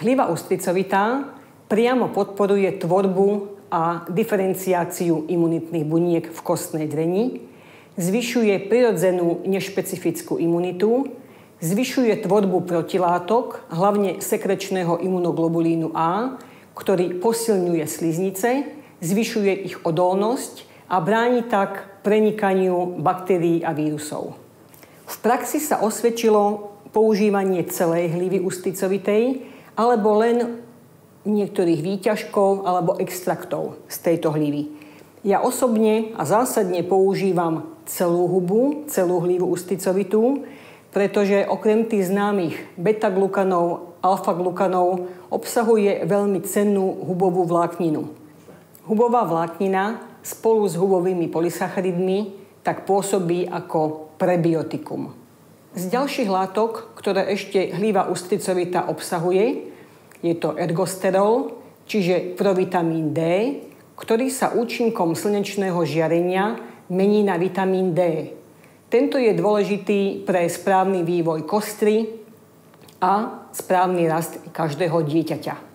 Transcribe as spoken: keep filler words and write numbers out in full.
Hliva ústricovitá priamo podporuje tvorbu a diferenciáciu imunitných buniek v kostnej dreni, zvyšuje prirodzenú nešpecifickú imunitu, zvyšuje tvorbu protilátok, hlavne sekrečného imunoglobulínu A, ktorý posilňuje sliznice, zvyšuje ich odolnosť a bráni tak prenikaniu baktérií a vírusov. V praxi sa osvedčilo používanie celej hливy ústricovitej alebo len niektorých výťažkov alebo extraktov z tejto hливy. Ja osobne a zásadne používam celú hubu, celú hlivu ústricovitú, pretože okrem tých známych beta-glukanov, alfa-glukanov obsahuje veľmi cennú hubovú vlákninu. Hubová vláknina spolu s hubovými polysacharidmi tak pôsobí ako prebiotikum. Z ďalších látok, ktoré ešte hliva ústricovitá obsahuje, je to ergosterol, čiže provitamín D, ktorý sa účinkom slnečného žiarenia mení na vitamín D. Tento je dôležitý pre správny vývoj kostry a správny rast každého dieťaťa.